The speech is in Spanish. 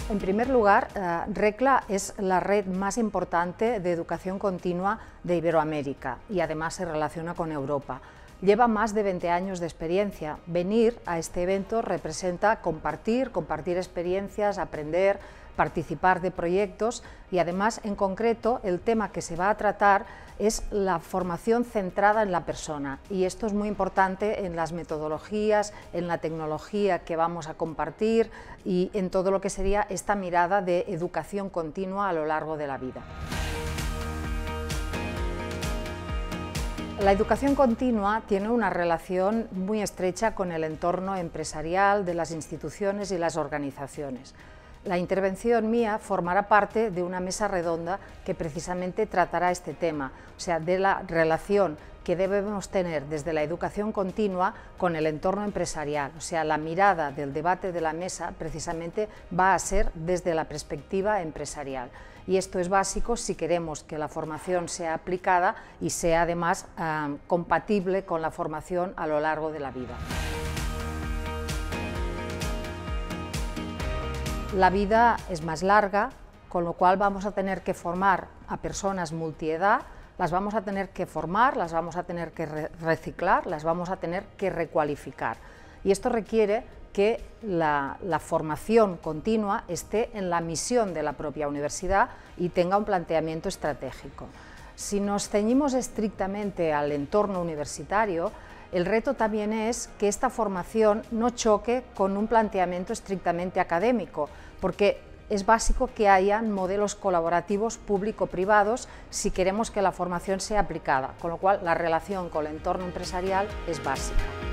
En primer lugar, RECLA es la red más importante de educación continua de Iberoamérica y además se relaciona con Europa. Lleva más de 20 años de experiencia. Venir a este evento representa compartir experiencias, aprender, participar de proyectos y además, en concreto, el tema que se va a tratar es la formación centrada en la persona, y esto es muy importante en las metodologías, en la tecnología que vamos a compartir y en todo lo que sería esta mirada de educación continua a lo largo de la vida. La educación continua tiene una relación muy estrecha con el entorno empresarial de las instituciones y las organizaciones. La intervención mía formará parte de una mesa redonda que precisamente tratará este tema, o sea, de la relación que debemos tener desde la educación continua con el entorno empresarial. O sea, la mirada del debate de la mesa precisamente va a ser desde la perspectiva empresarial. Y esto es básico si queremos que la formación sea aplicada y sea además compatible con la formación a lo largo de la vida. La vida es más larga, con lo cual vamos a tener que formar a personas multiedad, las vamos a tener que formar, las vamos a tener que reciclar, las vamos a tener que recualificar. Y esto requiere que la formación continua esté en la misión de la propia universidad y tenga un planteamiento estratégico. Si nos ceñimos estrictamente al entorno universitario, el reto también es que esta formación no choque con un planteamiento estrictamente académico, porque es básico que hayan modelos colaborativos público-privados si queremos que la formación sea aplicada, con lo cual la relación con el entorno empresarial es básica.